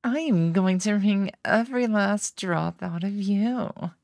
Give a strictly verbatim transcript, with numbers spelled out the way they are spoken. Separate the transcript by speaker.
Speaker 1: I am going to wring every last drop out of you.